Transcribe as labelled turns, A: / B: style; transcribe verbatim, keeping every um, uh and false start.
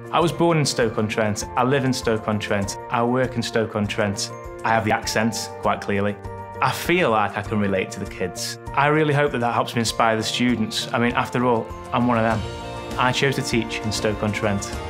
A: I was born in Stoke-on-Trent, I live in Stoke-on-Trent, I work in Stoke-on-Trent. I have the accent, quite clearly. I feel like I can relate to the kids. I really hope that that helps me inspire the students. I mean, after all, I'm one of them. I chose to teach in Stoke-on-Trent.